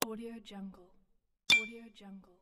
Audio Jungle. Audio Jungle.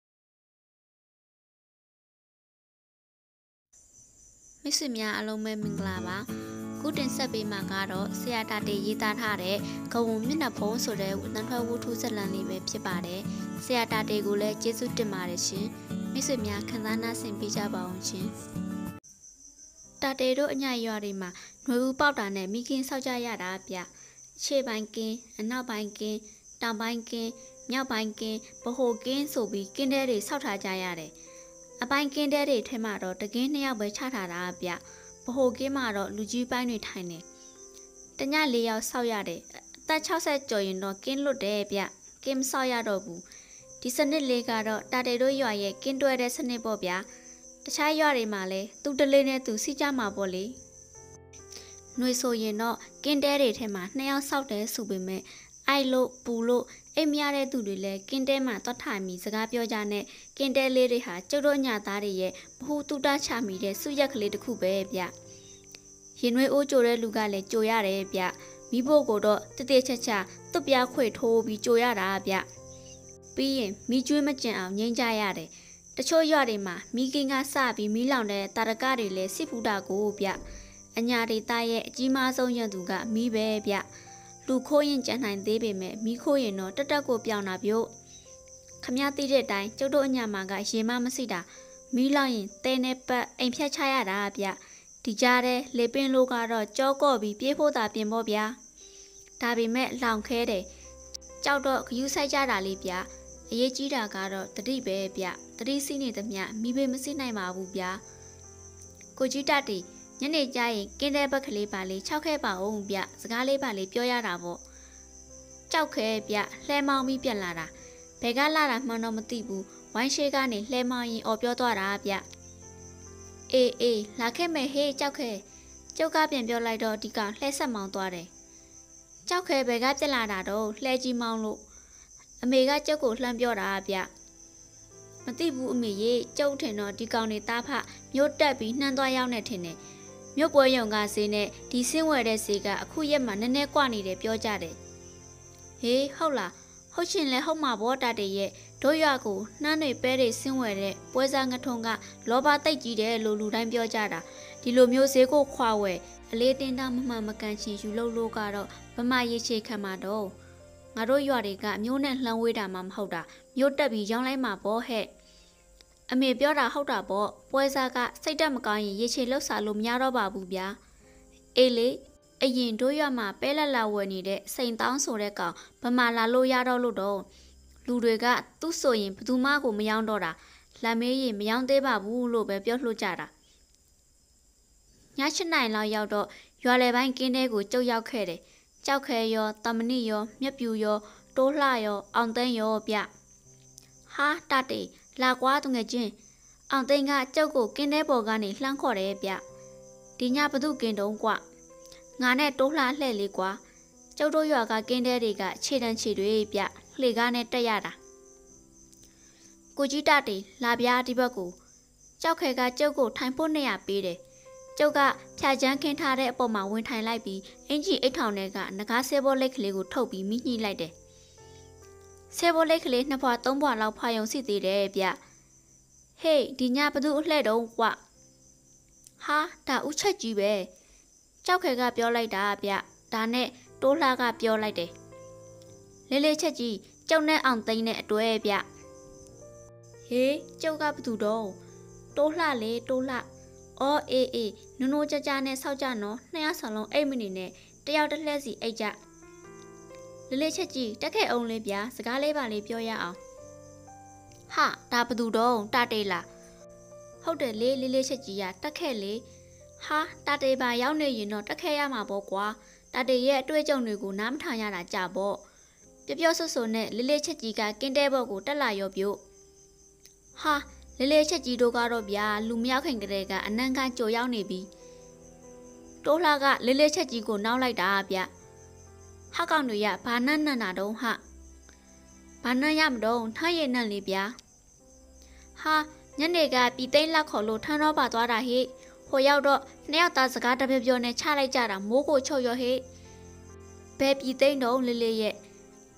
မိတ်ဆွေများအားလုံးပဲမင်္ဂလာပါခုတင်ဆက်ပေးမှာကတော့ဆရာတာတေရေးသားထားတဲ့ဂဝုံမျက်နှာဖုံးဆိုတဲ့တန်ထွက်ဝတ္ထုဇာတ်လမ်းလေးပဲဖြစ်ပါတယ်ဆရာတာတေကိုလည်းကျေးဇူးတင်ပါတယ်ရှင်မိတ်ဆွေများခံစားနာဆင်ပေးကြပါအောင်ရှင်တာတေတို့အညရွာတွေမှာຫນွေဦးပေါက်တာနဲ့မိခင်ဆောက်ကြရတာဗျရှေ့ပိုင်းကင်းအနောက်ပိုင်းကင်းတောင်ပိုင်းကင်းမြောက်ပိုင်းကင်းဗဟိုကင်းဆိုပြီးကင်းတဲတွေဆောက်ထားကြရတယ်အပိုင်းကင်းတဲတွေထဲမှာတော့တကင်း2ယောက်ပဲချထားတာဗျဗဟိုကင်းမှာတော့လူကြီးပိုင်းတွေထိုင်နေတည4ယောက်ဆောက်ရတယ်အသက်60ကျော်ရင်တော့ကင်းလွတ်တယ်ဗျကင်းမဆောက်ရတော့ဘူးဒီစနစ်လေးကတော့တာတေတို့ရွာရဲ့ကင်းတွဲတဲ့စနစ်ပေါ့ဗျတခြားရွာတွေမှာလည်းသူတလေးနဲ့သူစီကြမှာပေါ့လေနှွေဆိုရင်တော့ကင်းတဲတွေထဲမှာ2ယောက်ဆောက်တယ်ဆိုပေမဲ့အိုက်လို့ပူလို့အိမ်မရတဲ့သူတွေလည်းကင်းတဲမှာသွားထိုင်ပြီးစကားပြောကြနဲ့ကင်းတဲလေးတွေဟာကျုပ်တို့ညသားတွေရဲ့ဘ ഹു တူတာချမိတဲ့စုရက်ကလေးတစ်ခုပဲဗျရင်နွေးအိုးကြိုတဲ့လူကလည်းကြိုရတယ်ဗျမိဖို့ကိုတော့တတိချက်ချသွပ်ပြားခွေထိုးပြီးကြိုရတာဗျပြီးရင်မိကျွေးမကျင်အောင်ငိမ့်ကြရတယ်တချို့ရွာတွေမှာမိခင်ကစပြီးမိလောင်တဲ့တာရကတွေလည်းစစ်ဖူးတာကိုဗျအညာဒေသရဲ့အကြီးမားဆုံးရန်သူကမိပဲဗျလူခိုးရင်ကြံနိုင်သေးပေမဲ့မိခိုးရင်တော့တက်ကိုပြောင်းတာပြုတ်ခမည်းသိတဲ့အတိုင်းကျုပ်တို့အညာမှာကရေမမစိတာမိလောက်ရင်တဲနဲ့ပတ်အိမ်ဖြတ်ချရတာဗျဒီကြားတဲ့လေပင်လိုကတော့ကြောကော့ပြီးပြေးဖို့သာပြင်ဖို့ဗျဒါပေမဲ့လောင်ခဲတယ်ကြောက်တော့ဂယူးဆိုင်ကြတာလေးဗျအရေးကြီးတာကတော့တတိပဲဗျတတိစီးနေသမျှမိဘေမစိနိုင်ပါဘူးဗျကိုကြီးတတီညနေကျရင်ကင်းတဲ့ဘက်ကလေးပါလေး6ခဲပါအောင်ဗျစကားလေးပါလေးပြောရတာပေါ့ကြောက်ခဲဗျလှဲမောင်းပြီးပြန်လာတာဘယ်ကလာတာမှန်းတော့မသိဘူးဝိုင်းရှိကနေလှဲမောင်းရင်အော်ပြောသွားတာဗျအေးလာခဲ့မယ်ဟေးကြောက်ခဲကျုပ်ကပြန်ပြောလိုက်တော့ဒီကောင်လှဲဆက်မောင်းသွားတယ်ကြောက်ခဲဘယ်ကပြက်လာတာတော့လှဲကြီးမောင်းလို့အမေကကျုပ်ကိုလှမ်းပြောတာဗျမသိဘူးအမေရေကျုပ်ထင်တော့ဒီကောင်နေသားဖမြို့တက်ပြီးနှမ်းသွားရောက်နေထင်တယ်မြို့ပွဲရုံကဈေးနဲ့ဒီစင်းဝယ်တဲ့ဈေးကအခုရက်မှာနည်းနည်းကွာနေတယ်ပြောကြတယ်ဟေးဟုတ်လားဟုတ်ရှင်လဲဟုတ်မှာဗောတာတေရဲ့တို့ရွာကိုနှမ်းတွေပဲတွေစင်းဝယ်တဲ့ပွဲစားငထုံကလောဘတိတ်ကြီးတယ်လို့လူတိုင်းပြောကြတာဒီလိုမျိုးဈေးကိုခွာဝယ်အလေးတင်းတာမမှန်မကန်ချင်ယူလို့ကတော့ဗမာရေချေခံမှာတော့ငါတို့ရွာတွေကမျိုးနဲ့လှမ်းဝေးတာမှမဟုတ်တာမျိုးတက်ပြီးရောင်းလိုက်မှာဗောဟဲ့အမေပြောတာဟုတ်တာပေါ့ပွဲစားကစိတ်တက်မကောင်းရင်ရေချေလောက်စားလို့မရတော့ပါဘူးဗျာအေးလေအရင်တို့ရွာမှာပဲလက်လာဝယ်နေတဲ့စိန်တောင်းဆိုတဲ့ကောင်ဗမာလာလို့ရတော့လို့တော့လူတွေကသူ့ဆိုရင်ဘသူမှကိုမယောင်းတော့တာလက်မေးရင်မယောင်းသေးပါဘူးလို့ပဲပြောလှုပ်ကြတာည7နိုင်လောက်ရောက်တော့ရွာလေပိုင်းကင်းတဲကိုကျုပ်ရောက်ခဲ့တယ်ကြောက်ခဲရောတမဏိရောမြက်ပြူရောတိုးလှရောအောင်သိန်းရောဗျဟာတတေလာကွာတငယ်ချင်းအောင်သိန်းကကျုပ်ကိုကင်းတဲပေါ်ကနေလှမ်းခေါ်တယ်ဗျဒီညဘသူကင်းတုံးကွငါနဲ့တိုးလှလှဲ့လေးကွာကျုပ်တို့ရွာကကင်းတဲတွေကခြေတန်းခြေတွေဗျလှေကားနဲ့တက်ရတာကိုကြီးတတေလာပြားဒီဘက်ကိုကြောက်ခဲကကျုပ်ကိုထိုင်ဖို့နေရပေးတယ်ကျုပ်ကဖြာချမ်းခင်းထားတဲ့အပေါ်မှာဝင်ထိုင်လိုက်ပြီးအင်ကြီးအိတ်ထောင်ထဲကငကားဆဲဘောလိတ်ကလေးကိုထုတ်ပြီးမိညှိလိုက်တယ်ဆဲဘောလိတ်ကလေး2ဖွာ3ဖွာလောက်ဖွာယုံစီသေးတယ်ဗျဟေးဒီညဘသူအလှဲ့တုံးကွဟာဒါဥချက်ကြီးပဲကြောက်ခဲကပြောလိုက်တာဗျဒါနဲ့တိုးလှကပြောလိုက်တယ်လေးလေးချက်ကြီးကျုံနဲ့အောင်သိန်းနဲ့အတွဲဗျဟေးကျုပ်ကဘသူတော့တိုးလှလေတိုးလှအော်အေးနုံကြကြနဲ့ဆောက်ကြနော်2ယောက်ဆောင်လုံးအိတ်မနေနဲ့တယောက်တစ်လှည့်စီအိတ်ကြလေးလေးချက်ကြီးတက်ခဲ့အောင်လေးဗျာစကားလေးပါလေးပြောရအောင်ဟာဒါဘသူတော့တတေးလားဟုတ်တယ်လေးလေးချက်ကြီးကတက်ခဲ့လေဟာတတေးပါရောက်နေရင်တော့တက်ခဲ့ရမှာပေါ့ကွာတတေးရဲ့အတွေ့အကြုံတွေကိုနားမထောင်ရတာကြပေါ့ပြောဆွဆွနဲ့လေးလေးချက်ကြီးကကင်းတဲဘော့ကိုတက်လာရောပြုတ်ဟာလေးလေးချက်ကြီးတို့ကတော့ဗျာလူမရောက်ခင်ကလေးကအနံကကြော်ရောက်နေပြီတိုးလှကလေးလေးချက်ကြီးကိုနောက်လိုက်တာဗျဟာကောင်တွေရဘာနန်းနန်းတာတုံးဟဘာနန်းရမတော့ထမ်းရည်နန်းလေးဗျာဟာညနေကပြည်သိမ်းလက်ခေါ်လို့ထမ်းတော့ပါသွားတာဟိဟိုရောက်တော့2ယောက်သားစကားတပြပြောနဲ့ချလိုက်ကြတာမိုးကိုချုပ်ရောဟိဘယ်ပြည်သိမ်းတော့လေးလေးရဲ့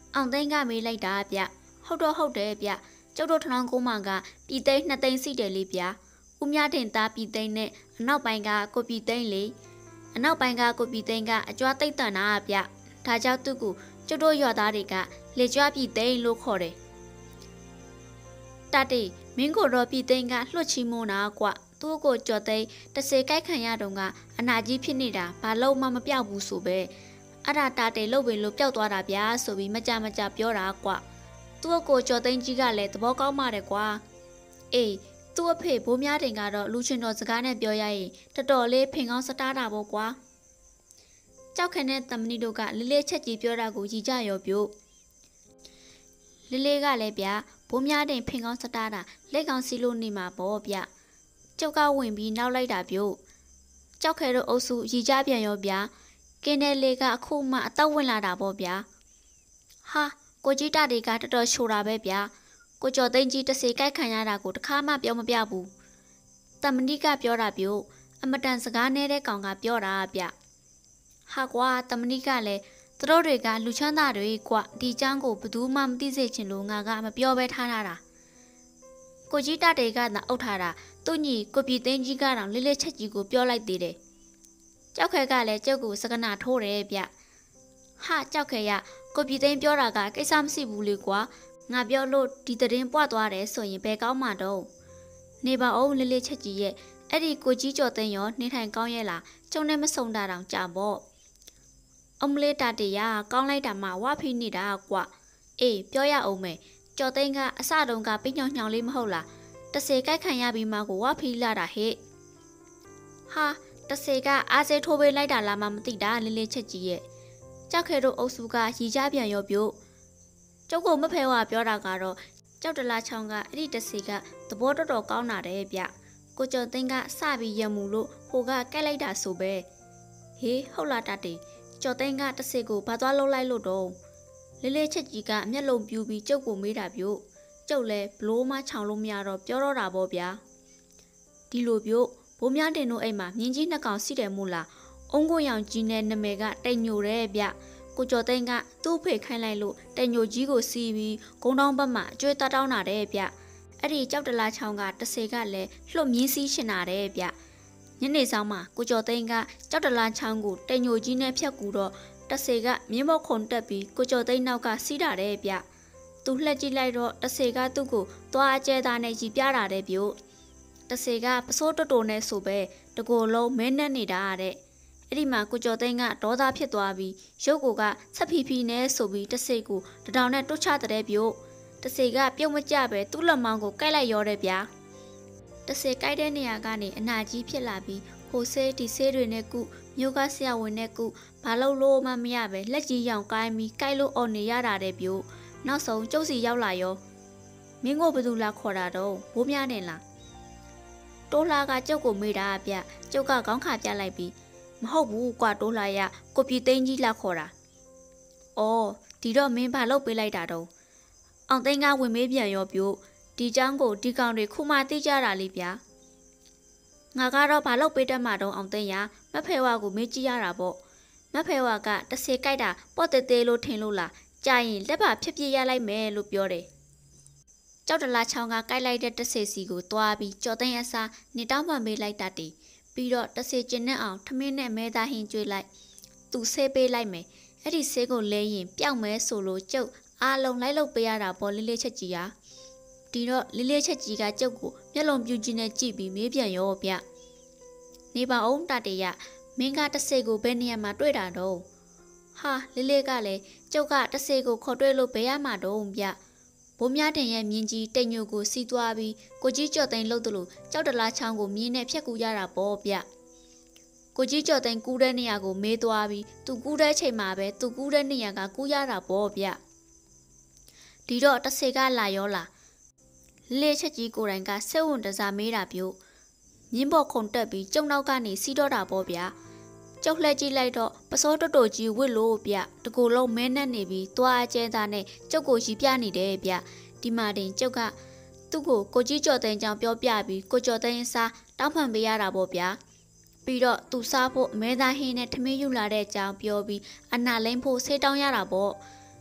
အောင်သိန်းကမေးလိုက်တာဗျဟုတ်တော့ဟုတ်တယ်ဗျကျုပ်တို့ထနောင်းကုန်းမကပြည်သိန်း2သိန်းစီတယ်လေဗျဦးမြတင်သားပြည်သိန်းနဲ့အနောက်ပိုင်းကကိုပြည်သိန်းလေအနောက်ပိုင်းကကိုပြည်သိန်းကအကြွားသိမ့်တန်တာဗျဒါကြောင့်သူ့ကိုကျုပ်တို့ရွာသားတွေကလေကြွားပြည်သိန်းလို့ခေါ်တယ်တတိမင်းကိုတော့ပြည်သိန်းကလွှတ်ချီမွန်းတာကွသူ့ကိုကြော်သိန်းတစ်စေကြိုက်ခံရတော့ကအနာကြီးဖြစ်နေတာဘာလို့မှမပြောက်ဘူးဆိုပဲအဲ့ဒါတာတေလို့ပဲလို့ပျောက်သွားတာဗျာဆိုပြီးမကြပြောတာကွသူ့ကိုကြော်သိန်းကြီးကလည်းသဘောကောင်းပါတယ်ကွာအေးသူ့အဖေဘိုးများတင်ကတော့လူချင်းတော်စကားနဲ့ပြောရရင်တော်တော်လေးဖင်ကောင်းစတားတာပေါ့ကွာကြောက်ခနဲ့တမဏိတို့ကလေးလေးချက်ကြီးပြောတာကိုကြည်ကြရောပြုတ်လေးလေးကလည်းဗျာဘိုးများတင်ဖင်ကောင်းစတားတာလက်ကောင်စီလို့နေမှာပေါ့ဗျကျုပ်ကဝင်ပြီးနောက်လိုက်တာပြုတ်ကြောက်ခဲတို့အုပ်စုရည်ကြပြန်ရောဗျာကင်းတဲ့လေးကအခုမှအတော့ဝင်လာတာပေါ့ဗျာဟာကိုကြီးတာတွေကတော်တော်ချိုတာပဲဗျာကိုကျော်သိန်းကြီးတစ်စေကြိုက်ခံရတာကိုတခါမှပြောမပြဘူးတမဏိကပြောတာပြုတ်အမတန်စကားနေတဲ့ကောင်ကပြောတာဗျဟာကွာတမဏိကလည်းသူတို့တွေကလူချမ်းသာတွေကွဒီချမ်းကိုဘယ်သူမှမသိစေချင်လို့ငါကမပြောဘဲထားတာကိုကြီးတာတွေကသာအုပ်ထားတာသူ့ညီကိုပြည်သိန်းကြီးကတော့လေးလေးချက်ကြီးကိုပြောလိုက်သေးတယ်ကြောက်ခဲကလည်းကျုပ်ကိုစကနာထိုးတယ်ဗျဟာကြောက်ခဲရကိုပြည်သိန်းပြောတာကကိစ္စမရှိဘူးလေကွာငါပြောလို့ဒီတရင်ပွားသွားတယ်ဆိုရင်ဘယ်ကောင်းမှတော့နေပါအောင်လေးလေးချက်ကြီးရဲ့အဲ့ဒီကိုကြီးကျော်သိန်းရောနေထိုင်ကောင်းရဲ့လားကျုံနဲ့မဆုံတာတောင်ကြာပေါ့အမလေးတာတေရကောင်းလိုက်တာမှဝါဖိနေတာကွအေးပြောရအောင်မယ်ကျော်သိန်းကအစတုန်းကပိညောင်ညောင်လေးမဟုတ်လားတစေကြိုက်ခံရပြီးမှကိုဝါဖိလာတာဟဲ့ဟာတစေကအားစေးထိုးပေးလိုက်တာလားမသိတာလေးလေးချက်ကြီးရဲ့ကြောက်ခဲတို့အုပ်စုကရီကြပြန်ရောပြုတ်ကျုပ်ကမဖဲဝါပြောတာကတော့ကြောက်တလားချောင်းကအဲ့ဒီတစီကသဘောတော်ကောင်းတာတဲ့ဗျကိုကျော်သိန်းကစပြီးရမှုလို့ဟိုကကက်လိုက်တာဆိုပဲဟေးဟုတ်လားတတေကျော်သိန်းကတစီကိုဘာသွားလှုပ်လိုက်လို့တော့လေးလေးချက်ကြီးကမျက်လုံးပြူပြီးကျုပ်ကိုမေးတာပြုတ်ကျုပ်လည်းဘလို့မှချောင်လို့မရတော့ပြောတော့တာပေါ့ဗျာဒီလိုပြုတ်ဘိုးများတင်တို့အိမ်မှာမြင်းကြီးနှစ်ကောင်စီတယ်မို့လားအုံကိုရောင်ကြီးနဲ့နမဲကတိတ်ညိုတယ်ဗျကိုကျော်သိန်းကသူ့ဖေခိုင်းလိုက်လို့တိတ်ညိုကြီးကိုစီးပြီးဂုံတောင်းဘက်မှာအကျွေးတောင်းတာတဲ့ဗျအဲ့ဒီကြောက်တလားချောင်းကတစေကလည်းလှုပ်မြင်းစီးရှင်တာတဲ့ဗျညနေဆောင်မှာကိုကျော်သိန်းကကြောက်တလားချောင်းကိုတိတ်ညိုကြီးနဲ့ဖြတ်ကူတော့တစေကမြင်းမော့ခုံတက်ပြီးကိုကျော်သိန်းနောက်ကစီးတာတဲ့ဗျသူလှက်ကြည့်လိုက်တော့တစေကသူ့ကိုသွားအကျဲသားနဲ့ကြီးပြတာတဲ့ဗျတစေကပစိုးတော်တော်နဲ့ဆိုပဲတကိုယ်လုံးမဲနဲ့နေတာတဲ့အဲ့ဒီမှာကိုကျော်သိန်းကဒေါသဖြစ်သွားပြီးရုပ်ကိုကဆက်ဖီဖီနဲ့ဆိုပြီးတစေကိုတထောင်နဲ့တွတ်ချတဲ့ဗျတစေကပြုတ်မကြပဲသူ့လက်မောင်းကိုကိုက်လိုက်ရောတဲ့ဗျတစေကိုက်တဲ့နေရာကနေအနာကြီးဖြစ်လာပြီးဟိုဆေးဒီဆေးတွေနဲ့ကုမျိုးကဆရာဝန်နဲ့ကုဘာလို့လို့မှမရပဲလက်ကြီးရောင်ကိုင်းပြီးကိုက်လို့အော်နေရတာတဲ့ဗျနောက်ဆုံးကျုပ်စီရောက်လာရောမင်းကိုဘယ်သူလာခေါ်တာတော့ဘိုးများနဲ့လားတိုးလာကကျုပ်ကိုမေးတာဗျကျုပ်ကခေါင်းခါပြလိုက်ပြီးမဟုတ်ဘူးကွာတိုးလာရကိုပြည်သိန်းကြီးလာခေါ်တာအော်ဒီတော့မင်းဘာလုပ်ပေးလိုက်တာတော့အောင်သိန်းကဝင်မေးပြန်ရောပြုတ်ဒီเจ้าကိုဒီကောင်တွေခုမှသိကြတာလေဗျာငါကတော့ဘာလုပ်ပေးတတ်မှာတော့အောင်သိန်းရမဖဲဝါကိုမေးကြည့်ရတာပေါ့မဖဲဝါကတစေကြိုက်တာပေါ့တဲတဲလို့ထင်လို့လားကြာရင်လက်ပါဖြစ်ဖြစ်ရလိုက်မယ်လို့ပြောတယ်ကြောက်တလားချောင်းကကိုက်လိုက်တဲ့တဆေစီကိုတွားပြီးကြော်သိန်းအစားနေတောင်းပန်ပေးလိုက်တာတည်ပြီးတော့တဆေကျင်နဲ့အောင်ထမင်းနဲ့မဲသားဟင်းကျွေးလိုက်သူဆေးပေးလိုက်မယ်အဲ့ဒီဆေးကိုလဲရင်ပျောက်မဲဆိုလို့ကျုပ်အားလုံးလိုက်လုပ်ပေးရတာပေါ့လေးလေးချက်ကြီးဟာဒီတော့လေးလေးချက်ကြီးကကျုပ်ကိုမျက်လုံးပြူကြီးနဲ့ကြည့်ပြီးမေးပြန်ရောဗျနေပါအောင်တတေရမင်းကတဆေကိုဘယ်နေရာမှာတွေ့တာတော့ဟာလေးလေးကလည်းကျုပ်ကတဆေကိုခေါ်တွေ့လို့ဘယ်ရမှာတော့ဗျဘိုးများတင်ရဲ့မြင်းကြီးတိတ်ညိုကိုစီးသွားပြီးကိုကြီးကျော်သိန်းလှုပ်သလိုကြောက်တလားချောင်းကိုမြင်းနဲ့ဖြတ်ကူရတာပေါ့ဗျကိုကြီးကျော်သိန်းကူးတဲ့နေရာကိုမေးသွားပြီးသူကူးတဲ့ချိန်မှာပဲသူကူးတဲ့နေရာကကူးရတာပေါ့ဗျဒီတော့တဆေကလာရောလားလေးချက်ကြီးကိုယ်တိုင်ကစိတ်ဝင်တစားမေးတာပြုတ်မြင်းပေါ်ခုန်တက်ပြီးကျုံနောက်ကနေစီးတော့တာပေါ့ဗျာကျုပ်လှည့်ကြည့်လိုက်တော့ပစောတော်တော်ကြီးဝစ်လို့ဗျတကူလုံးမဲနဲ့နေပြီးသွားအကျဲသားနဲ့ကျုပ်ကိုရီပြနေတယ်ဗျဒီမှာတင်ကျုပ်ကသူ့ကိုကြီးကျော်သိန်းကြောင်ပြောပြပြီးကိုကျော်သိန်းအစားတောင်းပန်ပေးရတာပေါ့ဗျာပြီးတော့သူစားဖို့မဲသားဟင်းနဲ့ထမင်းယူလာတဲ့အကြောင်းပြောပြီးအနာလိမ့်ဖို့ဆေးတောင်းရတာပေါ့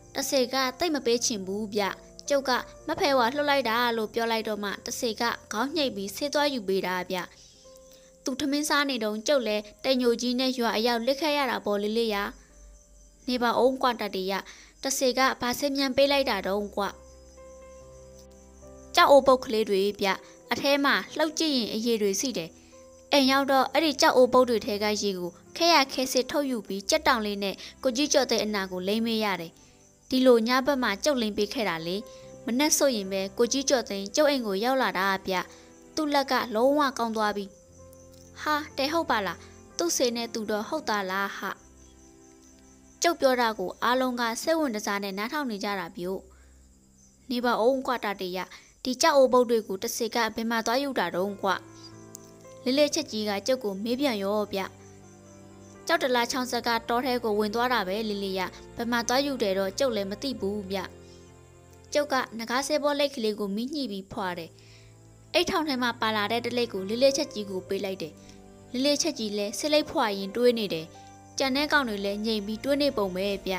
တဆေကတိတ်မပေးချင်ဘူးဗျကျုပ်ကမဖဲဝါလှုပ်လိုက်တာလို့ပြောလိုက်တော့မှတဆေကခေါင်းညှိပ်ပြီးဆေးသွားယူပေးတာဗျသူထမင်းစားနေတော့ကျုပ်လည်းတိမ်ညိုကြီးနဲ့ရွာအရောက်လက်ခတ်ရတာပေါ့လေးလေးရနေပါအောင်ကွာတတေရတဆေကဘာဆေးမြန်ပေးလိုက်တာတော့ကွာကြောက်အိုးပုတ်ကလေးတွေဗျအထဲမှာလှုပ်ကြည့်ရင်အရေတွေစီတယ်အိမ်ရောက်တော့အဲ့ဒီကြောက်အိုးပုတ်တွေထဲကရေကိုခဲရခဲစစ်ထုတ်ယူပြီးကြက်တောင်လေးနဲ့ကိုကြီးကျော်တဲ့အနာကိုလိမ့်မေးရတယ်ဒီလိုညဘက်မှာကျုပ်လိမ့်ပေးခဲ့တာလေမနဲ့ဆိုရင်ပဲကိုကြီးကျော်တဲ့ကျုပ်အိမ်ကိုရောက်လာတာဗျသူ့လက်ကလုံးဝကောင်းသွားပြီဟာတဲဟုတ်ပါလားသူ့စေနဲ့သူတော့ဟုတ်သားလားဟာကျုပ်ပြောတာကိုအားလုံးကစိတ်ဝင်စားနဲ့နားထောင်နေကြတာဗျနေပါအောင်ကွာတတေရဒီကြောက်အိုးပုတ်တွေကိုတဆေကဘယ်မှာသွားယူတာတော့ကွာလေးလေးချက်ကြီးကကျုပ်ကိုမေးပြန်ရောဗျကြောက်တလားချောင်းဆက်ကတောထဲကိုဝင်သွားတာပဲလေးလေးရဘယ်မှာသွားယူတယ်တော့ကျုပ်လည်းမသိဘူးဗျကျုပ်ကငကားဆဲဘောလိတ်ကလေးကိုမိညှိပြီးဖွာတယ်အိတ်ထောင်ထဲမှာပါလာတဲ့တလိတ်ကိုလေးလေးချက်ကြီးကိုပေးလိုက်တယ်လေးလေးချက်ကြီးလည်းဆဲလိတ်ဖွာရင်တွေးနေတယ်ကြံတဲ့ကောင်တွေလည်းငြိမ်ပြီးတွေးနေပုံပဲဗျ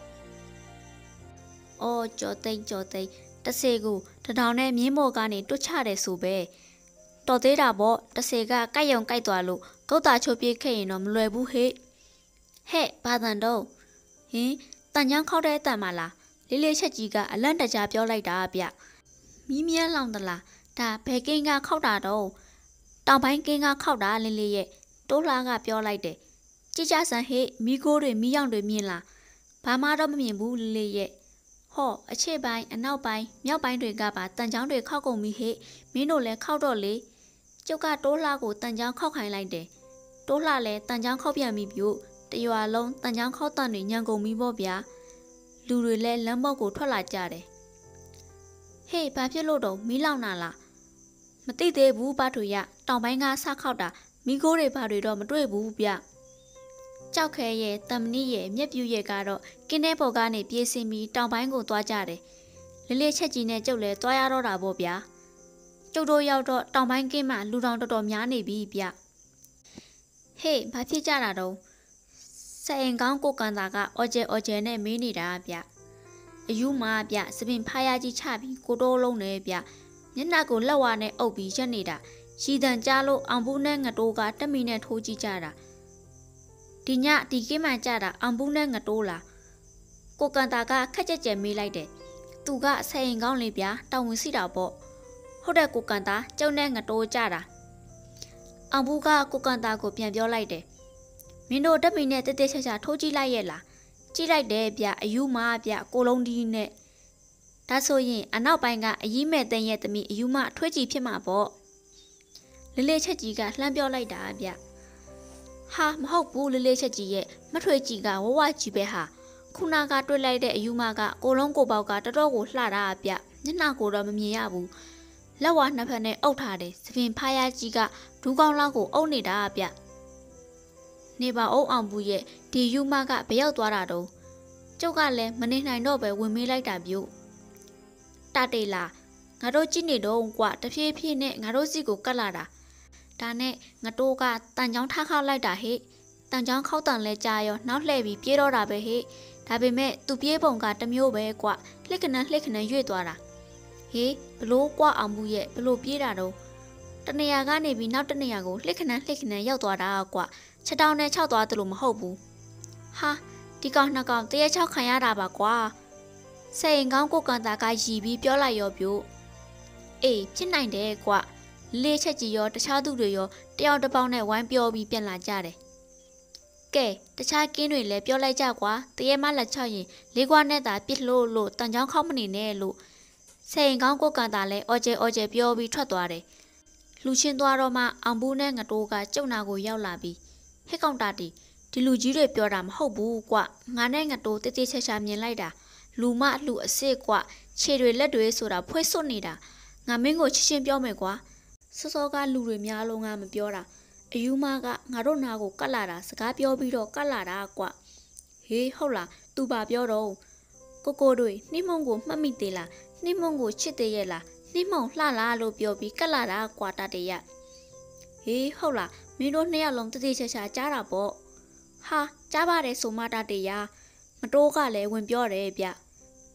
အော်ကြော်သိမ့်တဆေကိုတထောင်နဲ့မြင်းမော်ကနေတွတ်ချတယ်ဆိုပဲတော်သေးတာပေါ့တဆေကကိုက်ရုံကိုက်သွားလို့ကုတ်တာချိုးပြေးခဲ့ရင်တော့မလွယ်ဘူးဟဲ့ဘာတန်တော့ဟင်တန်ချောင်းခောက်တဲ့အတန်မလားလေးလေးချက်ကြီးကအလန့်တကြားပြောလိုက်တာဗျမီးမြန်းလောင်တလားဒါဘယ်ကင်းကခောက်တာတော့တောင်ပိုင်းကင်းကခောက်တာလေးလေးရဲ့တိုးလှကပြောလိုက်တယ်ကြည်ကြဆန်ဟဲ့မီးကိုးတွေမီးရောင်တွေမြင်လားဘာမှတော့မမြင်ဘူးလေးလေးရဲ့ဟောအချေပိုင်းအနောက်ပိုင်းမြောက်ပိုင်းတွေကပါတန်ချောင်းတွေခောက်ကုန်ပြီဟဲ့မင်းတို့လည်းခောက်တော့လေကျုပ်ကတိုးလှကိုတန်ချောင်းခောက်ခိုင်းလိုက်တယ်တိုးလှလည်းတန်ချောင်းခောက်ပြန်ပြီပြို့တရွာလုံးတန်ချောင်းခောက်တန်တွေညံကုန်ပြီပေါ့ဗျာလူတွေလည်းလမ်းဘောက်ကိုထွက်လာကြတယ်ဟေးဘာဖြစ်လို့တော့မီးလောင်နာလားမသိသေးဘူးပါထွေရတောင်ပိုင်းကဆခောက်တာမီးခိုးတွေဘာတွေတော့မတွေ့ဘူးဗျကြောက်ခဲရဲ့တမနီရဲ့မျက်ပြူရဲ့ကတော့ကင်းတဲ့ပေါ်ကနေပြေးစင်းပြီးတောင်ပိုင်းကိုသွားကြတယ်လေးလေးချက်ကြီးနဲ့ကျုပ်လည်းသွားရတော့တာပေါ့ဗျာကျုပ်တို့ရောက်တော့တောင်ပိုင်းကင်းမှာလူတော်တော်များနေပြီဗျဟေးဘာဖြစ်ကြတာတော့စအိမ်ကောင်းကိုကန်တာကအော်ကျဲနဲ့မေးနေတာဗျအယူမဗျစပင်ဖားရကြီးချပြီးကိုတိုးလုံးနဲ့ဗျမျက်နှာကိုလက်ဝါနဲ့အုပ်ပြီးရက်နေတာရီတန်ကြားလို့အောင်ဘူးနဲ့ငတိုးကတက်မီနဲ့ထိုးကြည့်ကြတာဒီညဒီကင်းမှကြတာအောင်ဘူးနဲ့ငတိုးလားကိုကန်တာကခက်ကြက်ကြဲမေးလိုက်တယ်သူကစအိမ်ကောင်းလေးဗျတောင်ဝင်စီတာပေါ့ဟုတ်တဲ့ကိုကန်တာကျုံနဲ့ငတိုးကြတာအောင်ဘူးကကိုကန်တာကိုပြန်ပြောလိုက်တယ်မင်းတို့တက်မီနဲ့တက်တက်ချာချာထိုးကြည့်လိုက်ရဲ့လားကြည့်လိုက်တယ်ဗျအယူမဗျကိုလုံးဒီနဲ့ဒါဆိုရင်အနောက်ပိုင်းကအကြီးမဲ့တဲ့ရဲ့သမီးအယူမထွေးကြည့်ဖြစ်မှာပေါ့လေးလေးချက်ကြီးကလှမ်းပြောလိုက်တာဗျဟာမဟုတ်ဘူးလေးလေးချက်ကြီးရဲ့မထွေးကြီးကဝဝကြီးပဲဟာခုနကတွေ့လိုက်တဲ့အယူမကကိုလုံးကိုပေါက်ကတော်တော်ကိုလှတာဗျမျက်နှာကိုတော့မမြင်ရဘူးလက်ဝါနှစ်ဖက်နဲ့အုပ်ထားတယ်စပင်ဖားရကြီးကဒူးကောင်းလောက်ကိုအုပ်နေတာဗျနေပါအောင်အောင်ဘူးရဲ့ဒီယူမကဘယ်ရောက်သွားတာတော့ကျုပ်ကလည်းမနေနိုင်တော့ပဲဝင်မေးလိုက်တာပြုတ်တတေလာငါတို့ကြည့်နေတော့ကွာတဖြည်းဖြည်းနဲ့ငါတို့စီကိုကတ်လာတာဒါနဲ့ငါတို့ကတန်ချောင်းထားခောက်လိုက်တာဟဲ့တန်ချောင်းခောက်တန်လဲကြာရောနောက်လှည့်ပြီးပြေးတော့တာပဲဟဲ့ဒါပေမဲ့သူပြေးပုံကတမျိုးပဲကွာလှစ်ခဏရွေ့သွားတာဟေးဘလို့ကွာအောင်ဘူးရဲ့ဘလို့ပြေးတာတော့တနေရာကနေပြီးနောက်တနေရာကိုလှစ်ခဏရောက်သွားတာကွာချက်တောင်းနဲ့ခြောက်သွားတယ်လို့မဟုတ်ဘူးဟာဒီကောင်နှစ်ကောင်တရက်ချောက်ခံရတာပါကွာစိန်ကောင်းကိုကန်တာကရီပြီးပြောလိုက်ရောပြို့အေးဖြစ်နိုင်တယ်ကွာလေးချက်ကြီးရောတခြားသူတွေရောတယောက်တစ်ပေါင်းနဲ့ဝိုင်းပြောပြီးပြန်လာကြတယ်ကဲတခြားကင်းတွေလည်းပြောလိုက်ကြကွာတရက်မှလက်ချောက်ရင်လေးခွားနဲ့သာပြစ်လို့တန်ချောင်းခောက်မနေနဲ့လို့စိန်ကောင်းကိုကန်တာလည်းအော်ကျဲပြောပြီးထွက်သွားတယ်လူချင်းသွားတော့မှအောင်ဘူးနဲ့ငတိုးကကျုံနာကိုရောက်လာပြီးဟဲ့ကောင်တာတီဒီလူကြီးတွေပြောတာမဟုတ်ဘူးကွာငါနဲ့ငတိုးတိတိချာချာမြင်လိုက်တာလူမလူအစ်စ်ကွာခြေတွေလက်တွေဆိုတာဖွဲစွတ်နေတာငါမင်းကိုချင်းပြောမယ်ကွာစောကလူတွေများလုံးကမပြောတာအယူမကငါတို့နာကိုကတ်လာတာစကားပြောပြီးတော့ကတ်လာတာကွာဟေးဟုတ်လားသူပါပြောတော့ကိုတွေနှိမုံကိုမှတ်မိသေးလားနှိမုံကိုချစ်သေးရဲ့လားနှိမုံလှလားလို့ပြောပြီးကတ်လာတာကွာတတရဟေးဟုတ်လားမင်းတို့နှစ်ယောက်လုံးတတိချာချာကြားတာပေါ့ဟာကြားပါတယ်ဆိုမှတတရမတိုးကလည်းဝင်ပြောတယ်ဗျ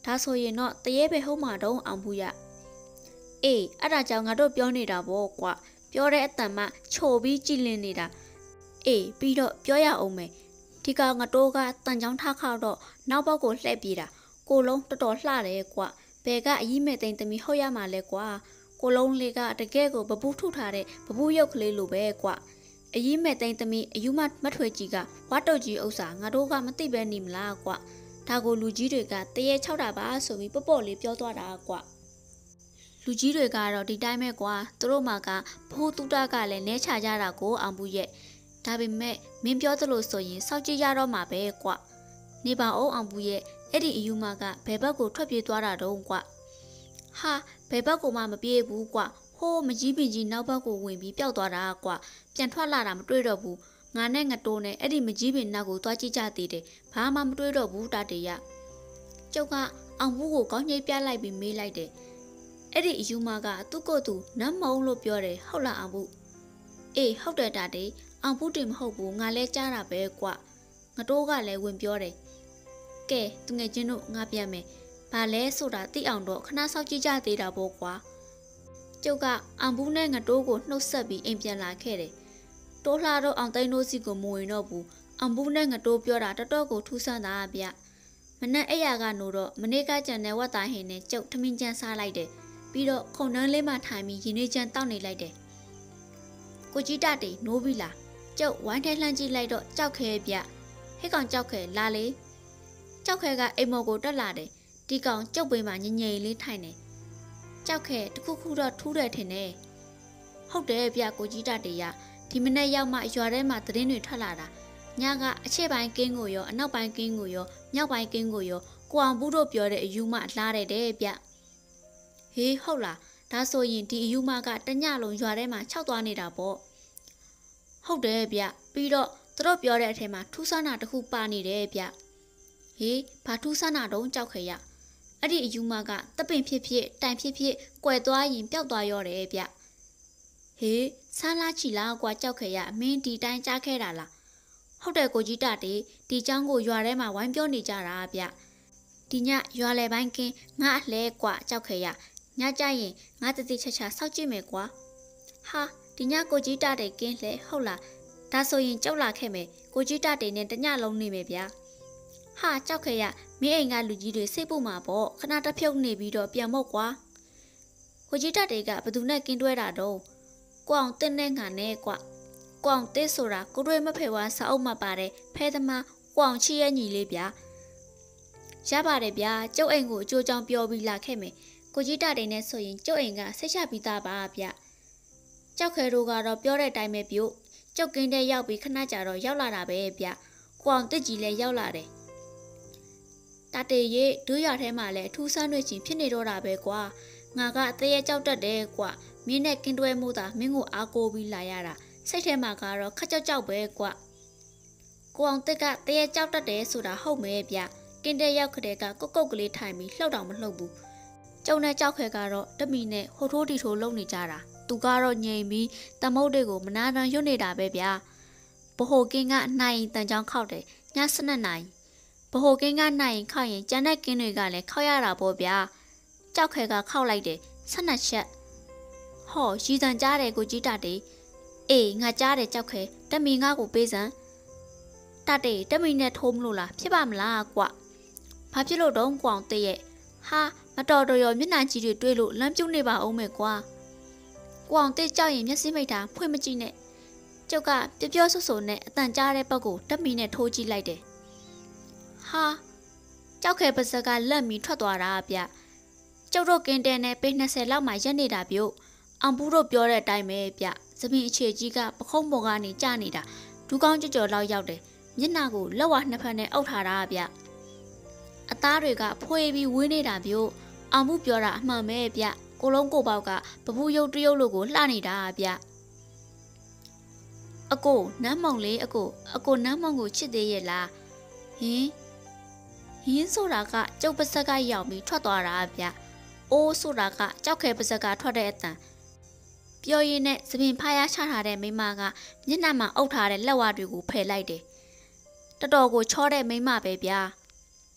ဒါဆိုရင်တော့တရေပဲဟုတ်မှာတော့အောင်ဘူးရအေးအဲ့ဒါကြောင့်ငါတို့ပြောနေတာပေါ့ကွာပြောတဲ့အတန်မှချိုပြီးကြည်လင်နေတာအေးပြီးတော့ပြောရအောင်မယ်ဒီကောင်ငါတို့ကတန်ချောင်းထားခောက်တော့နောက်ဘက်ကိုလှည့်ပြေးတာကိုလုံးတော်တော်လှတယ်ကွာဘယ်ကအကြီးမဲ့တိန်သမီးဟုတ်ရမှာလဲကွာကိုလုံးလေးကတကယ်ကိုဘဘူးထုထားတဲ့ဘဘူးရုပ်ကလေးလိုပဲကွာအကြီးမဲ့တိန်သမီးအယူမထွေကြီးကဝတ်တုတ်ကြီးဥစ္စာငါတို့ကမသိပဲနေမလားကွာဒါကိုလူကြီးတွေကတရေ6တာပါဆိုပြီးပေါ့လေးပြောသွားတာကွာလူကြီးတွေကတော့ဒီတိုင်းပဲကွာသူတို့မှကဘိုးတူတာကလည်းနဲချကြတာကိုအောင်ဘူးရဲ့ဒါပေမဲ့မင်းပြောသလိုဆိုရင်စောက်ကြည့်ရတော့မှာပဲကွာနေပါအောင်အောင်ဘူးရဲ့အဲ့ဒီအယူမကဘယ်ဘက်ကိုထွက်ပြေးသွားတာတုံးကွာဟာဘယ်ဘက်ကိုမှမပြေးဘူးကွာဟိုးမကြီးပင်ကြီးနောက်ဘက်ကိုဝင်ပြီးပျောက်သွားတာကွာပြန်ထွက်လာတာမတွေ့တော့ဘူးငါနဲ့ငတိုးနဲ့အဲ့ဒီမကြီးပင်နောက်ကိုသွားကြည့်ကြသေးတယ်ဘာမှမတွေ့တော့ဘူးတတေရကျုပ်ကအောင်ဘူးကိုကောင်းကြီးပြလိုက်ပြီးမေးလိုက်တယ်အဲ့ဒီအယူမကသူ့ကိုယ်သူနမ်းမုံလို့ပြောတယ်ဟုတ်လားအောင်ဘူးအေးဟုတ်တယ်တတေအောင်ဘူးတင်မဟုတ်ဘူးငါလဲကြားတာပဲကွာငတိုးကလည်းဝင်ပြောတယ်ကဲသူငယ်ချင်းတို့ငါပြန်မယ်ဘာလဲဆိုတာသိအောင်တော့ခဏစောင့်ကြည့်ကြသေးတာပေါ့ကွာကျုပ်ကအံဘူးနဲ့ငတိုးကိုနှုတ်ဆက်ပြီးအိမ်ပြန်လာခဲ့တယ်တိုးလှတော့အောင်သိန်းတို့စီကိုမဝင်တော့ဘူးအံဘူးနဲ့ငတိုးပြောတာတော်တော်ကိုထူးဆန်းတာဗျမနဲ့အဲ့ရကနိုးတော့မနေ့ကကြံတဲ့ဝတ်သားဟင်းနဲ့ကျုပ်ထမင်းကြံစားလိုက်တယ်ပြီးတော့ခုံနှန်းလေးမှထိုင်ပြီးရင်းနှီးကြံတောက်နေလိုက်တယ်ကိုကြီးတတေနိုးပြီလားကျုပ်ဝိုင်းထဲလှမ်းကြည့်လိုက်တော့ကြောက်ခဲဗျဟဲ့ကောင်ကြောက်ခဲလာလေကြောက်ခဲကအိမ်မော်ကိုတက်လာတယ်ဒီကောင်ကျုပ်ပိန်မှာငြိမ်ငြိမ်လေးထိုင်နေကြောက်ခဲတခုခုတော့ထူးတယ်ထင်တယ်ဟုတ်တယ်ဗျကိုကြီးတတေရဒီမနေ့ရောက်မှရွာထဲမှာသတင်းတွေထွက်လာတာညကအချက်ပိုင်းကင်းကိုရောအနောက်ပိုင်းကင်းကိုရောမြောက်ပိုင်းကင်းကိုရောကိုအောင်ဘူးတို့ပြောတဲ့အယူမလာတယ်တဲ့ဗျဟေးဟုတ်လားဒါဆိုရင်ဒီအယူမကတညလုံးရွာထဲမှာခြောက်သွားနေတာပေါ့ဟုတ်တယ်ဗျပြီးတော့သူတို့ပြောတဲ့အထက်မှာထူးဆန်းတာတစ်ခုပါနေတယ်ဗျဟေးဘာထူးဆန်းတာတုံးကြောက်ခဲရအဲ့ဒီအယူမကတပင်ဖြစ်ဖြစ်တိုင်ဖြစ်ဖြစ်ကွယ်သွားရင်ပျောက်သွားရောတယ်ဗျဟေးဆန်းလာချီလားကွာကြောက်ခဲရမင်းဒီတိုင်းကြားခဲ့တာလားဟုတ်တယ်ကိုကြီးတတေဒီเจ้าကိုရွာထဲမှာဝိုင်းပြောနေကြတာဗျဒီညရွာလေပိုင်းကင်းငါအလဲကွာကြောက်ခဲရညကြရင်ငါတတိချာချာစောက်ကြည့်မယ်ကွာဟာဒီညကိုကြီးတတေကင်းလဲဟုတ်လားဒါဆိုရင်ကြောက်လာခဲ့မယ်ကိုကြီးတတေနဲ့တညလုံးနေမယ်ဗျာဟာကြောက်ခဲရမင်းအိမ်ကလူကြီးတွေစိတ်ပုတ်မှာပေါ့ခဏတစ်ဖြုတ်နေပြီးတော့ပြန်မို့ကွာကိုကြီးတတေကဘသူနဲ့ကင်းတွဲတာတော့ကိုအောင်တင်းနဲ့ငါနဲ့ကွာကိုအောင်တေးဆိုတာကိုတွေမဖဲဝါစာအုပ်မှာပါတယ်ဖဲသမားကိုအောင်ချီရဲ့ညီလေးဗျာရပါတယ်ဗျာကျုပ်အိမ်ကိုအကျိုးကြောင့်ပြောပြီးလာခဲ့မယ်ကိုကြီးတတေနဲ့ဆိုရင်ကျုပ်အိမ်ကဆိတ်ချပြီးသားပါဗျာကြောက်ခဲတို့ကတော့ပြောတဲ့အတိုင်းပဲပြုတ်ကျုပ်ကင်းတဲ့ရောက်ပြီးခဏကြာတော့ရောက်လာတာပဲဗျကိုအောင်တက်ကြီးလည်းရောက်လာတယ်တတေရေဒူးရထဲမှာလည်းအထူးဆန်းတွေချင်းဖြစ်နေတော့တာပဲကွာငါကအသေးရဲ့ကြောက်တတ်တယ်ကွာမင်းနဲ့ကင်းတွဲမှုသာမင်းကိုအားကိုးပြီးလာရတာစိတ်ထဲမှာကတော့ခက်ကြောက်ကြောက်ပဲကွာကိုအောင်တက်ကတရေကြောက်တတ်တယ်ဆိုတာဟုတ်မဲဗျကင်းတဲ့ရောက်ခတဲ့ကကုတ်ကုတ်ကလေးထိုင်ပြီးလှုပ်တော့မလှုပ်ဘူးကျုံနဲ့ကြောက်ခဲကတော့တမီနဲ့ဟိုထိုးတီထိုးလုံနေကြတာသူကတော့ငြိမ်ပြီးတမုတ်တွေကိုမနာတမ်းရွတ်နေတာပဲဗျဘဟိုကင်းကနိုင်တန်ချောင်းခောက်တယ်ည7နာရီဘဟိုကင်းကနိုင်ခောက်ရင်ကျန်တဲ့ကင်းတွေကလည်းခောက်ရတာပေါ့ဗျကြောက်ခဲကခောက်လိုက်တယ်12ချက်ဟောရီတန်ကြားတယ်ကိုကြီးတတေအေးငါကြားတယ်ကြောက်ခဲတမီငါကိုပေးစမ်းတတေတမီနဲ့ထိုးမလို့လားဖြစ်ပါမလားကွာဘာဖြစ်လို့တော့ကွာအောင်တည့်ရဲ့ဟာမတော်တော်ရောမျက်နှာကြီးတွေတွေးလို့လမ်းပြုတ်နေပါအောင်မယ်ကွာကွာအောင်တည့်ကြောက်ရင်မျက်စိမိတ်တာဖွင့်မကြည့်နဲ့ကျုပ်ကပြောဆွဆိုနဲ့အတန်ကြားတဲ့ဘက်ကိုတမီနဲ့ထိုးကြည့်လိုက်တယ်ဟာကြောက်ခဲပါစကလက်မီထွက်သွားတာဗျကျုပ်တို့ကင်းတဲနဲ့ပေ20လောက်မှရက်နေတာပြုတ်အောင်ဘူးတို့ပြောတဲ့အတိုင်းပဲဗျသပင်အခြေကြီးကပခုံးပေါ်ကနေကျနေတာဒူးကောင်းကြော်လောက်ရောက်တယ်မျက်နှာကိုလက်ဝါနှစ်ဖက်နဲ့အုပ်ထားတာဗျအသားတွေကဖွေးပြီးဝင်းနေတာမျိုးအောင်ဘူးပြောတာအမှန်ပဲဗျကိုလုံးကိုပေါက်ကပပူးရုပ်တရုပ်လိုကိုလှနေတာဗျအကိုနမ်းမောင်လေးအကိုနမ်းမောင်ကိုချစ်သေးရဲ့လားဟင်းဆိုတာကကျုပ်ပါဇက်ကရောက်ပြီးထွက်သွားတာဗျအိုးဆိုတာကကြောက်ခဲပါဇက်ကထွက်တဲ့အတန်ပြောရင်းနဲ့သပင်ဖားရချထားတဲ့မိမကမျက်နှာမှာအုပ်ထားတဲ့လက်ဝါးတွေကိုဖယ်လိုက်တယ်တော်တော်ကိုချောတဲ့မိမပဲဗျာဟ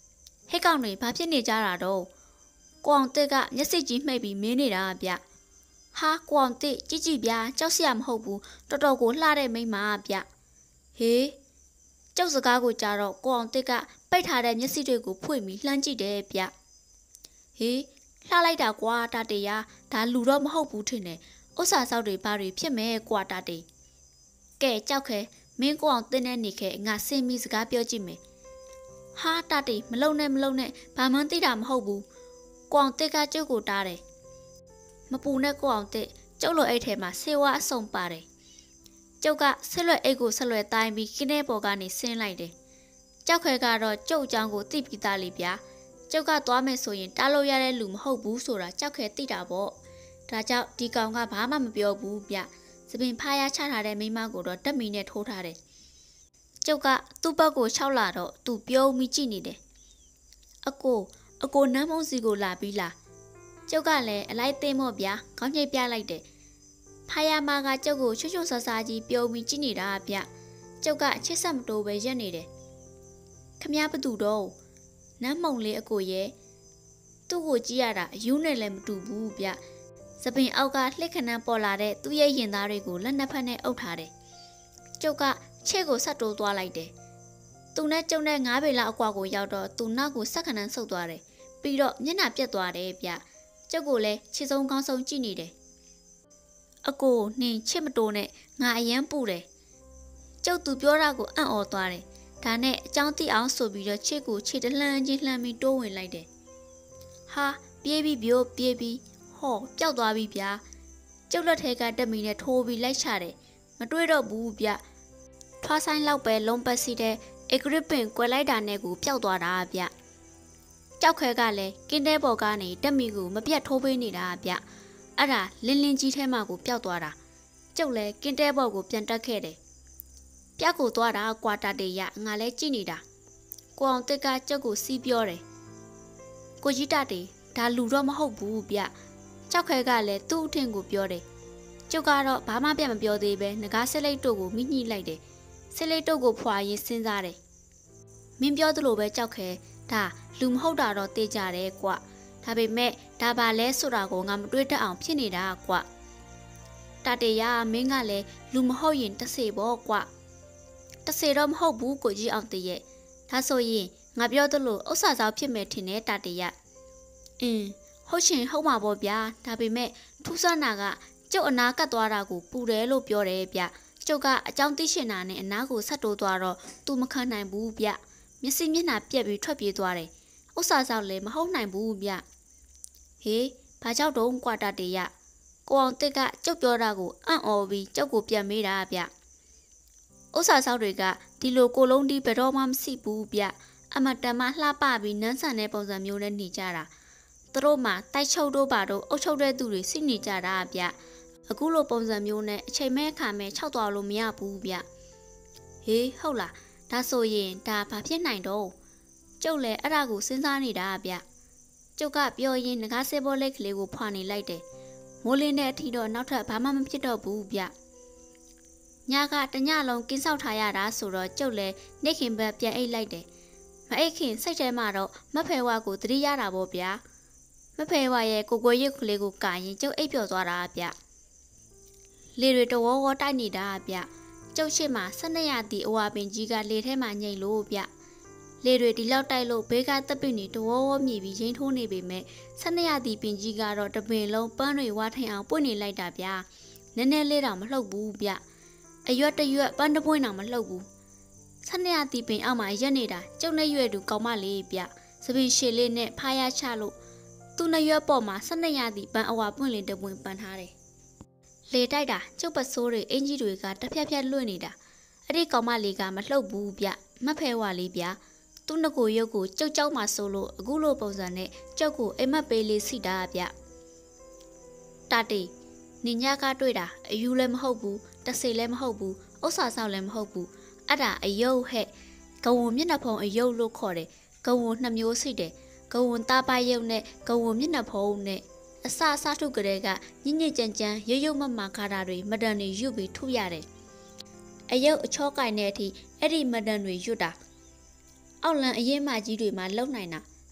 ဟဲ့ကောင်တွေဘာဖြစ်နေကြတာတော့ကိုအောင်တစ်ကမျက်စိကြီးမှိတ်ပြီးမင်းနေတာဗျဟာကိုအောင်တစ်ကြည့်ကြည့်ဗျာကြောက်စရာမဟုတ်ဘူးတော်တော်ကိုလှတဲ့မိန်းမဗျဟေးကျုပ်စကားကိုကြားတော့ကိုအောင်တစ်ကပိတ်ထားတဲ့မျက်စိတွေကိုဖွင့်ပြီးလှမ်းကြည့်တယ်ဗျဟေးလှလိုက်တာကွာတာတေရဒါလူတော့မဟုတ်ဘူးထင်တယ်ဥစ္စာဆောက်တွေဘာတွေဖြစ်မဲကွာတာတေကဲကြောက်ခဲမင်းကိုအောင်တင်းနေနေခဲ့ငါစင်မီစကားပြောကြည့်မယ်ဟာတာတေမလုံနဲ့ဘာမှန်းသိတာမဟုတ်ဘူးကိုအောင်တစ်ကကျုပ်ကိုတားတယ်မပူနဲ့ကိုအောင်တစ်ကျုပ်လိုအိတ်ထဲမှာဆေးဝါးအစုံပါတယ်ကျုပ်ကဆက်လွယ်အိတ်ကိုဆက်လွယ်တိုင်းပြီးကင်းတဲ့ပေါ်ကနေဆင်းလိုက်တယ်ကြောက်ခဲကတော့ကျုပ်အကြောင်းကိုသိပြီးသားလေဗျာကျုပ်ကသွားမယ်ဆိုရင်တားလို့ရတဲ့လူမဟုတ်ဘူးဆိုတာကြောက်ခဲသိတာပေါ့ဒါကြောင့်ဒီကောင်ကဘာမှမပြောဘူးဗျသပင်ဖားရချထားတဲ့မိမကိုတော့တက်မီနဲ့ထိုးထားတယ်ကျုပ်ကသူ့ဘက်ကိုခြောက်လာတော့သူပြုံးပြီးကြည့်နေတယ်အကိုနမ်းမုံစီကိုလာပြီးလားကျုပ်ကလည်းအလိုက်သိမ်းမော့ဗျာခေါင်းညိတ်ပြလိုက်တယ်ဖားရမကကျုပ်ကိုချွတ်ချွတ်ဆဆကြီးပြုံးပြီးကြည့်နေတာဗျကျုပ်ကအချစ်ဆက်မတိုးပဲရက်နေတယ်ခမ ्या ဘသူတော့နမ်းမုံလေးအကိုရဲ့သူ့ကိုကြည့်ရတာအယူးနဲ့လည်းမတူဘူးဗျစပင်အောက်ကလှစ်ခဏပေါ်လာတဲ့သူ့ရဲ့ရင်သားတွေကိုလက်နှစ်ဖက်နဲ့အုပ်ထားတယ်ကျုပ်ကခြေကိုဆက်တိုးသွားလိုက်တယ်သူနဲ့ကျုံတဲ့9ပေလောက်အကွာကိုရောက်တော့သူနောက်ကိုဆက်ခဏဆုပ်သွားတယ်ပြီးတော့မျက်နှာပြက်သွားတယ်ဗျကျုပ်ကိုလည်းခြေစုံကောင်းဆုံးကြည့်နေတယ်အကိုနင်ချစ်မတိုးနဲ့ငါအယမ်းပူတယ်ကျုပ်သူပြောတာကိုအံ့ဩသွားတယ်ဒါနဲ့အကြောင်းသိအောင်ဆိုပြီးတော့ခြေကိုခြေတလှမ်းချင်းလှမ်းပြီးတိုးဝင်လိုက်တယ်ဟာပြေးပြီးဟောပျောက်သွားပြီဗျာကျုပ်လက်ထဲကတက်မီနဲ့ထိုးပြီးလိုက်ချတယ်မတွေ့တော့ဘူးဗျထွားဆိုင်လောက်ပဲလုံးပတ်စီတဲ့အေဂရစ်ပင်ကွယ်လိုက်တာနဲ့ကိုပျောက်သွားတာဗျကြောက်ခဲကလည်းကင်းတဲပေါ်ကနေတက်မီကိုမပြတ်ထိုးပေးနေတာဗျအဲ့ဒါလင်းလင်းကြီးထဲမှာကိုပျောက်သွားတာကျုပ်လည်းကင်းတဲပေါ်ကိုပြန်တက်ခဲ့တယ်ပြက်ကိုသွားတာကွာတာတေရငါလည်းကြည့်နေတာကိုအောင်တစ်ကကျုပ်ကိုစီးပြောတယ်ကိုကြီးတာတေဒါလူတော့မဟုတ်ဘူးဗျကြောက်ခဲကလည်းသူ့အထင်ကိုပြောတယ်ကျုပ်ကတော့ဘာမှပြန်မပြောသေးပဲငကားဆက်လိုက်တို့ကိုမိညှိလိုက်တယ်ဆက်လိုက်တို့ကိုဖွာရင်းစဉ်းစားတယ်မင်းပြောသလိုပဲကြောက်ခဲဒါလူမဟုတ်တာတော့သိကြတယ်ကွဒါပေမဲ့ဒါပါလဲဆိုတာကိုငါမတွေးတတ်အောင်ဖြစ်နေတာကွတာတေရမင်းကလည်းလူမဟုတ်ရင်တဆေပေါ့ကွတဆေတော့မဟုတ်ဘူးကိုကြီးအောင်တည့်ရဲ့ဒါဆိုရင်ငါပြောသလိုဥစ္စာဆောင်ဖြစ်မယ်ထင်တယ်တာတေရဟုတ်ရှင်ဟုတ်မှာပေါ့ဗျာဒါပေမဲ့ထူးဆန်းတာကကျုပ်အနာကတ်သွားတာကိုပူတယ်လို့ပြောတယ်ဗျကျုပ်ကအကြောင်းသိရှင်တာနဲ့အနာကိုဆက်တိုးသွားတော့သူမခံနိုင်ဘူးဗျမျက်စိမျက်နှာပြက်ပြီးထွက်ပြေးသွားတယ်ဥစ္စာဆောင်လည်းမဟုတ်နိုင်ဘူးဗျဟေးဘာကြောက်တော့ကွာတာတေရကိုအောင်တစ်ကကျုပ်ပြောတာကိုအံ့ဩပြီးကျုပ်ကိုပြန်မေးတာဗျဥစ္စာဆောင်တွေကဒီလိုကိုလုံးတီးဘယ်တော့မှမစိဘူးဗျအမတန်မှလှပပြီးနန်းဆန်တဲ့ပုံစံမျိုးနဲ့နေကြတာသူတို့မှတိုက်ချုပ်တို့ပါတို့အုပ်ချုပ်တဲ့သူတွေစိနေကြတာဗျအခုလိုပုံစံမျိုးနဲ့အချိန်မဲအခါမဲခြောက်သွားလို့မရဘူးဗျဟေးဟုတ်လားဒါဆိုရင်ဒါဘာဖြစ်နိုင်တော့ကျုပ်လည်းအဲ့ဒါကိုစဉ်းစားနေတာဗျကျုပ်ကပြောရင်းငကားဆေးဘောလက်ကလေးကိုဖွာနေလိုက်တယ်မိုးလင်းတဲ့အထိတော့နောက်ထပ်ဘာမှမဖြစ်တော့ဘူးဗျညကတညလုံးကင်းဆောက်ထားရတာဆိုတော့ကျုပ်လည်းနေခင်ဘက်ပြန်အိတ်လိုက်တယ်မအိတ်ခင်စိတ်ထဲမှာတော့မဖဲဝါကိုသတိရတာပေါ့ဗျာမဖဲဝါရဲ့ကိုရွက်ကလေးကိုကာရင်ကျုပ်အိပ်ပျော်သွားတာဗျလေတွေတဝေါဝေါတိုက်နေတာဗျကျုပ်ရှိမှ12ရာသီအဝါပင်ကြီးကလေထဲမှာညိတ်လို့ဗျလေတွေဒီလောက်တိုက်လို့ဘေးကတပ်ပင်တွေတဝေါဝေါမြည်ပြီးရင်းထိုးနေပေမဲ့12ရာသီပင်ကြီးကတော့တပင်လုံးပန်းတွေဝါထိုင်အောင်ပွင့်နေလိုက်တာဗျနည်းနည်းလေးတောင်မလှုပ်ဘူးဗျအရွက်တရွက်ပန်းတပွင့်တောင်မလှုပ်ဘူး12ရာသီပင်အောက်မှာရက်နေတာကျုပ်နဲ့ရွက်တူကောင်းမလေးဗျစပင်ရှည်လေးနဲ့ဖားရချလို့သူ့နှစ်ရွက်ပေါ်မှာ12ရာသီပန်းအဝါပွင့်လင်းတပွင့်ပန်းထားတယ်လေတိုက်တာကျုပ်ပစိုးတွေအင်ကြီးတွေကတဖြက်ဖြက်လွင့်နေတာအဲ့ဒီကောင်မလေးကမလှုပ်ဘူးဗျမဖဲဝါလေးဗျသူ့ငကိုရုပ်ကိုကျုပ်ကြောက်မှဆိုလို့အခုလိုပုံစံနဲ့ကျုပ်ကိုအိမ်မက်ပေးလေးစီတာဗျတာတီနင်ညကတွေ့တာအယူလည်းမဟုတ်ဘူးတဆေလည်းမဟုတ်ဘူးဥစ္စာဆောင်လည်းမဟုတ်ဘူးအဲ့ဒါအယုတ်ဟဲ့ကဝုံမျက်နှာဖုံးအယုတ်လို့ခေါ်တယ်ကဝုံ2မျိုးရှိတယ်ကဝုံသားပါရုပ်နဲ့ကဝုံမျက်နှာဖုံးနဲ့အစအစထုတ်ကြတဲ့ကညညကြမ်းကြမ်းရုပ်ရုပ်မမခါတာတွေမဒန်တွေယူပြီးထုရတယ်အယုတ်အချောကင်တဲ့အထိအဲ့ဒီမဒန်တွေရွတ်တာအောက်လန်အရင်မကြီးတွေမှာလုံနိုင်တာ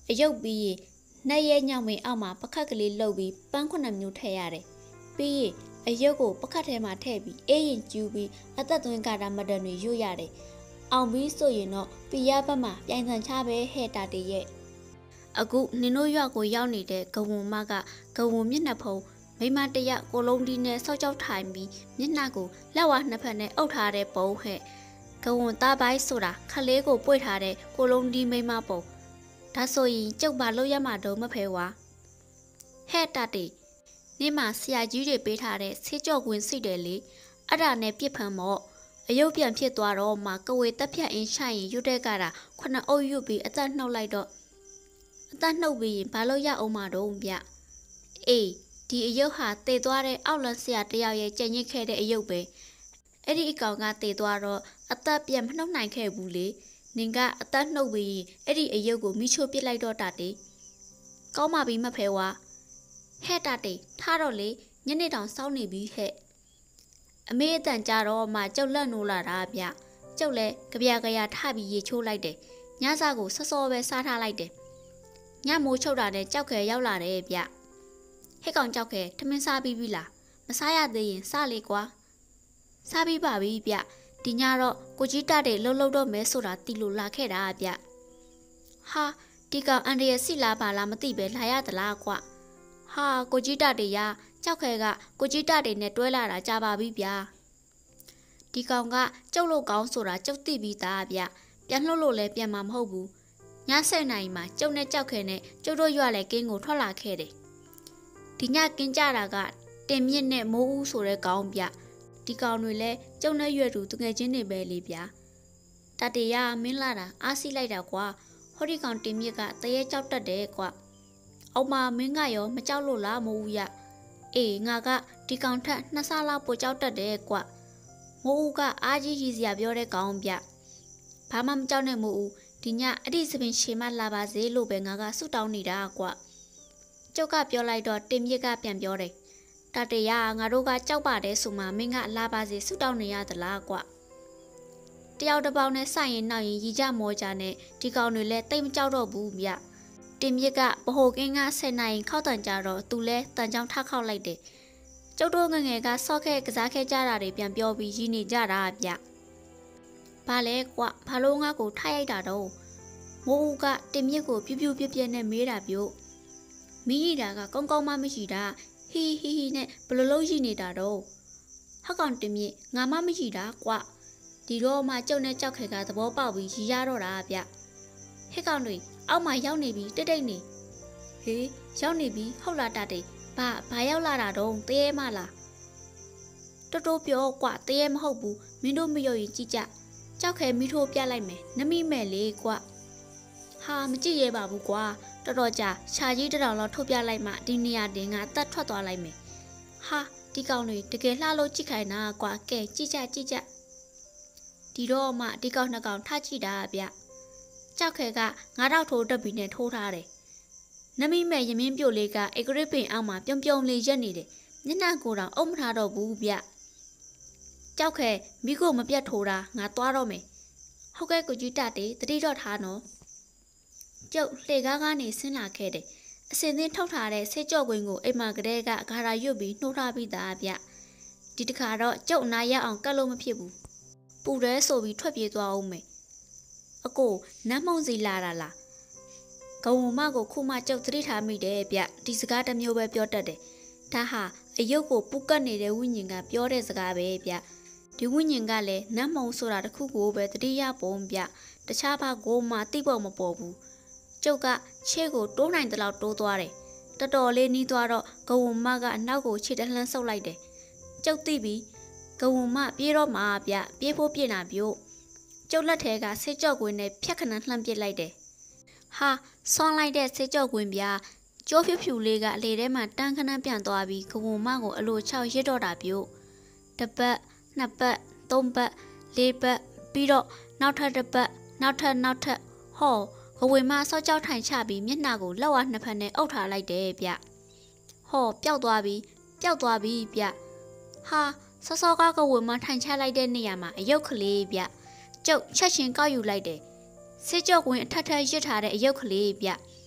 အယုတ်ပြီးရင်နှက်ရဲညောင်မင်းအောက်မှာပကတ်ကလေးလှုပ်ပြီးပန်း9မျိုးထည့်ရတယ်ပြီးရင်အယုတ်ကိုပကတ်ထဲမှာထည့်ပြီးအေးရင်ကျူးပြီးအသက်သွင်းကာတာမဒန်တွေရွတ်ရတယ်အောင်ပြီးဆိုရင်တော့ပီရဘက်မှာပြိုင်ဆန်ချပဲဟဲ့တာတေရဲ့အခုနင်တို့ရွာကိုရောက်နေတဲ့ဂဝုံမကဂဝုံမျက်နှာဖုံးမိမတရကိုလုံးဒီနဲ့ဆောက်ကြောက်ထိုင်ပြီးမျက်နှာကိုလက်ဝါနှစ်ဖက်နဲ့အုပ်ထားတဲ့ပုံဟဲ့ဂဝုံသားပိုင်းဆိုတာခလေးကိုပွေ့ထားတဲ့ကိုလုံးဒီမိမပုံဒါဆိုရင်ကျုပ်ပါလို့ရမှာတော့မဖဲဝါဟဲ့တာတေနေ့မှာဆရာကြီးတွေပေးထားတဲ့ဆေးကြော့ကွင်းစိတ်တယ်လေအဲ့ဒါနဲ့ပြစ်ဖန်မော့အယုတ်ပြန်ဖြစ်သွားတော့မှကဝေတက်ဖြတ်အင်းရှိုင်ရင်ရွတ်တဲ့ကတာ9အုပ်ရွတ်ပြီးအသက်နှုတ်လိုက်တော့အသက်နှုတ်ပြီးရင်ဘာလို့ရအောင်မတော့ဗျအေးဒီအယုတ်ဟာတည်သွားတဲ့အောက်လန်ဆရာတယောက်ရဲ့ကြံ့ညစ်ခဲ့တဲ့အယုတ်ပဲအဲ့ဒီအကောင်ကတည်သွားတော့အသက်ပြန်မနှုတ်နိုင်ခဲ့ဘူးလေနင်ကအသက်နှုတ်ပြီးအဲ့ဒီအယုတ်ကိုမိချိုးပစ်လိုက်တော့တာတေကောင်းပါပြီမဖဲဝါဟဲ့တာတေထားတော့လေညနေတောင်စောင်းနေပြီဟဲ့အမေအတန်ကြတော့မှကျုပ်လက်နိုးလာတာဗျကျုပ်လည်းကြပြကြရထပြီးရေချိုးလိုက်တယ်ညစာကိုစောစောပဲစားထားလိုက်တယ်ညမိုးချုပ်တာနဲ့ကြောက်ခဲရောက်လာတယ်ဗျဟဲ့ကောင်ကြောက်ခဲထမင်းစားပြီးပြီလားမစားရသေးရင်စားလေကွာစားပြီးပါပြီဗျဒီညတော့ကိုကြီးတက်တဲ့လှုပ်လှုပ်တော့မဲဆိုတာတီလို့လာခဲ့တာဗျဟာဒီကောင်အန်ဒီရစီလာပါလားမသိပဲလာရသလားကွာဟာကိုကြီးတက်တဲ့ရကြောက်ခဲကကိုကြီးတက်တဲ့နဲ့တွဲလာတာကြာပါပြီဗျဒီကောင်ကကျုပ်လို့ကောင်းဆိုတာကျုပ်သိပြီးသားဗျပြန်လှုပ်လို့လည်းပြန်မှာမဟုတ်ဘူးည7 နာရီမှာကျုပ်နဲ့ကြောက်ခဲနဲ့ကျုပ်တို့ရွာလဲကင်းကိုထွက်လာခဲ့တယ်ဒီညကင်းကြတာကတင်မြင့်နဲ့မိုးဦးဆိုတဲ့ကောင်ဗျဒီကောင်တွေလဲကျုံနဲ့ရွက်သူတငယ်ချင်းတွေပဲလေဗျာတတေရမင်းလာတာအားစီလိုက်တာကွာဟောဒီကောင်တင်မြင့်ကတရေကြောက်တတ်တယ်ကွာအောင်မမင်းကရောမကြောက်လို့လားမိုးဦးရအေးငါကဒီကောင်ထက်2 ဆလောက်ပိုကြောက်တတ်တယ်ကွာမိုးဦးကအားကြီးကြီးစရာပြောတဲ့ကောင်ဗျဘာမှမကြောက်နဲ့မိုးဦးဒီညအဲ့ဒီစပင်ရှေမလာပါစေလို့ပဲငါကဆုတောင်းနေတာကွာကျုပ်ကပြောလိုက်တော့တင်မြင့်ကပြန်ပြောတယ်တတေရငါတို့ကကြောက်ပါတယ်ဆိုမှမင်းကလာပါစေဆုတောင်းနေရသလားကွတယောက်တစ်ပေါက်နဲ့ဆိုင်ရင်နောက်ရင်ရီကြမောကြနဲ့ဒီကောင်တွေလည်းတိတ်မကြောက်တော့ဘူးဗျတင်မြစ်ကဗဟိုကင်းက10 နာရီခောက်တန်ကြတော့သူလဲတန်ချောင်းထခောက်လိုက်တယ်ကျုပ်တို့ငငယ်ကဆော့ခဲ့ကစားခဲ့ကြတာတွေပြန်ပြောပြီးရည်နေကြတာဗျဘာလဲကွဘာလို့ငါ့ကိုထားရိုက်တာတော့မိုးဦးကတင်မြစ်ကိုပြူးပြဲနဲ့မေးတာပြို့မိရီတာကကောင်းကောင်းမှမရှိတာဟီဟီဟီနဲ့ဘယ်လိုလုပ်ရည်နေတာတော့ဟောက်ကောင်တင်မြင့်ငါမှမရှိတာကွဒီတော့မှကျုပ်နဲ့ကြောက်ခဲကသဘောပေါက်ပြီးရီရတော့တာဗျဟဲ့ကောင်တွေအောက်မှာရောက်နေပြီတိတ်နေဟေးရောက်နေပြီဟုတ်လားတတိဘာရောက်လာတာတော့တရေမလားတိုးပြောကွတရေမဟုတ်ဘူးမင်းတို့မရောရင်ကြည့်ကြကြောက်ခဲမိထိုးပြလိုက်မယ်နမိမဲ့လေကွဟာမကြည့်ရပါဘူးကွာတော်တော်ကြာရှာကြီးတောင်လောက်ထုတ်ပြလိုက်မှဒီနေရာတင်ကတက်ထွက်သွားလိုက်မယ်ဟာဒီကောင်တွေတကယ်လှလို့ကြည့်ခိုင်းတာကွာကဲကြည့်ကြဒီတော့မှဒီကောင်နှစ်ကောင်ထားကြည့်တာဗျကြောက်ခဲက9000ထိုးတက်ပြီးနဲ့ထိုးထားတယ်နမိမဲ့ရမင်းပြိုလေးကအေဂရစ်ပင်အောက်မှာပြုံလေးရက်နေတယ်မျက်နှာကိုယ်တော်အုံမထားတော့ဘူးဗျကြောက်ခဲမိကိုမပြတ်ထိုးတာငါသွားတော့မယ်ဟုတ်ကဲ့ကိုကြီးတတေတတိတော့ထားနော်ကျုပ်လှေကားကနေဆင်းလာခဲ့တယ်အစင်သင်းထုတ်ထားတဲ့ဆေးကြော့ကွင်းကိုအိမ်မှာကလေးကဂါရာရွတ်ပြီးနှိုးထားပြီးသားဗျဒီတခါတော့ကျုပ်အနာရအောင်ကတ်လို့မဖြစ်ဘူးပူရဲဆိုပြီးထွက်ပြေးသွားအောင်မယ်အကိုနမ်းမုံစီလာတာလားဂုံမကိုခုမှကျုပ်သတိထားမိတယ်ဗျဒီစကားတစ်မျိုးပဲပြောတတ်တယ်ဒါဟာအယုတ်ကိုပူကတ်နေတဲ့ဝိညာဉ်ကပြောတဲ့စကားပဲဗျဒီဝိညာဉ်ကလည်းနမ်းမုံဆိုတာတစ်ခုကိုပဲသတိရပုံဗျတခြားဘာကိုမှသိဖို့မပေါ်ဘူးကျုပ်ကခြေကိုတိုးနိုင်တဲ့လောက်တိုးသွားတယ်တော်တော်လေးနီးသွားတော့ဂဝုံမကအနောက်ကိုခြေတလှမ်းဆုပ်လိုက်တယ်ကျုပ်သိပြီဂဝုံမပြေးတော့မှာဗျပြေးဖို့ပြင်တာပြို့ကျုပ်လက်ထဲကဆေးကြော့ကွင်းနဲ့ဖြတ်ခဏလှမ်းပစ်လိုက်တယ်ဟာဆွမ်းလိုက်တဲ့ဆေးကြော့ကွင်းဗျာကျိုးဖြူလေးကအလေထဲမှာတန်းခဏပြန်သွားပြီးဂဝုံမကိုအလို6ရစ်တော့တာပြို့တစ်ပတ်နှစ်ပတ်သုံးပတ်လေးပတ်ပြီးတော့နောက်ထပ်တစ်ပတ်နောက်ထပ်ဟောဂဝေမဆောက်ကြောက်ထိုင်ချပြီးမျက်နှာကိုလက်ဝါနှစ်ဖက်နဲ့အုပ်ထားလိုက်တယ်ဗျဟောပျောက်သွားပြီဗျဟာစောကဂဝေမထိုင်ချလိုက်တဲ့နေရာမှာအယုတ်ကလေးဗျကျုပ်ချက်ချင်းကောက်ယူလိုက်တယ်ဆေးကြောကွင်းအထက်ထက်ရစ်ထားတဲ့အယုတ်ကလေးဗျ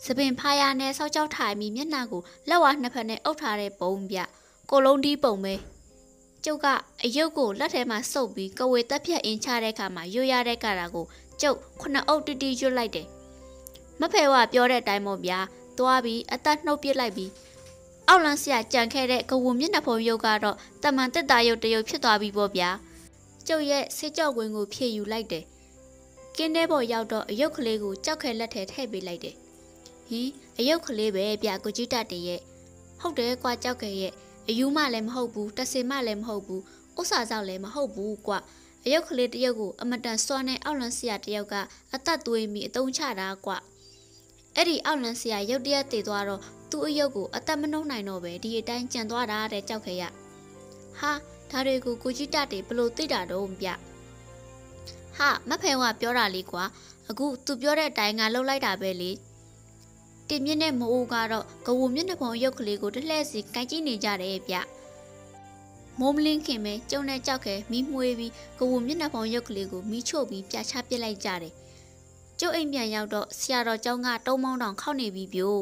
စပင်ဖားရနဲ့ဆောက်ကြောက်ထိုင်ပြီးမျက်နှာကိုလက်ဝါးနှစ်ဖက်နဲ့အုပ်ထားတဲ့ပုံပြကိုလုံးဒီပုံပဲကျုပ်ကအယုတ်ကိုလက်ထဲမှာစုပ်ပြီးကဝေတက်ဖြတ်အင်းချတဲ့အခါမှာရွရတဲ့ကရာကိုကျုပ်ခုနှစ်အုပ်တီရွတ်လိုက်တယ်မဖဲဝပြောတဲ့အတိုင်းပေါ့ဗျာသွားပြီးအသက်နှုတ်ပစ်လိုက်ပြီးအောက်လန်းဆရာကြံခဲ့တဲ့ကဝမျက်နှာဖုံးရုပ်ကတော့တမန်တက်တာရုပ်တရုပ်ဖြစ်သွားပြီပေါ့ဗျာကျုပ်ရဲ့ဆေးကြောက်ဝင်ကိုဖြည့်ယူလိုက်တယ်ကင်းတဲ့ပေါ်ရောက်တော့အယုတ်ကလေးကိုကြောက်ခဲလက်ထဲထည့်ပေးလိုက်တယ်ဟင်အယုတ်ကလေးပဲဗျကိုကြီးတတ်တယ်ရဲ့ဟုတ်တယ်ကွာကြောက်ခဲရဲ့အယူမလည်းမဟုတ်ဘူးတဆေမလည်းမဟုတ်ဘူးဥစ္စာကြောက်လည်းမဟုတ်ဘူးကွာအယုတ်ကလေးတရုပ်ကိုအမတန်စွာနဲ့အောက်လန်းဆရာတယောက်ကအသက်သွေးမိအတုံးချတာကွာအဲ့ဒီအောက်လန်းဆရာရုတ်တရက်တည်သွားတော့သူ့အယုတ်ကိုအသက်မနှုတ်နိုင်တော့ပဲဒီအတိုင်းကြံသွားတာတဲ့ကြောက်ခဲရဟာဒါတွေကိုကိုကြီးတတ်တယ်ဘလို့သိတာတော့ဗျဟာမဖဲဝပြောတာလေးကွာအခုသူပြောတဲ့အတိုင်းငါလှုပ်လိုက်တာပဲလေတင်မြင့်နဲ့မိုးအိုးကတော့ကဝမျက်နှာဖုံးရုပ်ကလေးကိုတလှည့်စီကိုင်ကြည့်နေကြတယ်ဗျမိုးမလင်းခင်ပဲကျုံနဲ့ကြောက်ခဲမီးမွေးပြီးကဝမျက်နှာဖုံးရုပ်ကလေးကိုမီးချို့ပြီးပြချပစ်လိုက်ကြတယ်ကျုပ်အိမ်ပြန်ရောက်တော့ဆရာတော်ကျောင်းကတုံးမောင်းတောင်ခောက်နေပြီပြို့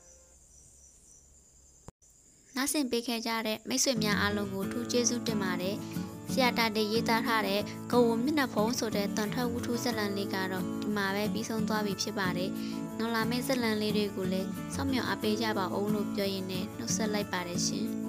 နားဆင်ပေးခဲ့ကြတဲ့မိတ်ဆွေများအားလုံးကိုထူးကျေးဇူးတင်ပါတယ်ဆရာတာတေရေးသားထားတဲ့ကဝမျက်နှာဖုံးဆိုတဲ့တန်ထွက်ဝတ္ထုဇာတ်လမ်းလေးကတော့ဒီမှာပဲပြီးဆုံးသွားပြီဖြစ်ပါတယ်နောက်လာမယ့်ဇာတ်လမ်းလေးတွေကိုလည်းစောင့်မျှော်အားပေးကြပါဦးလို့ပြောရင်းနဲ့နှုတ်ဆက်လိုက်ပါတယ်ရှင်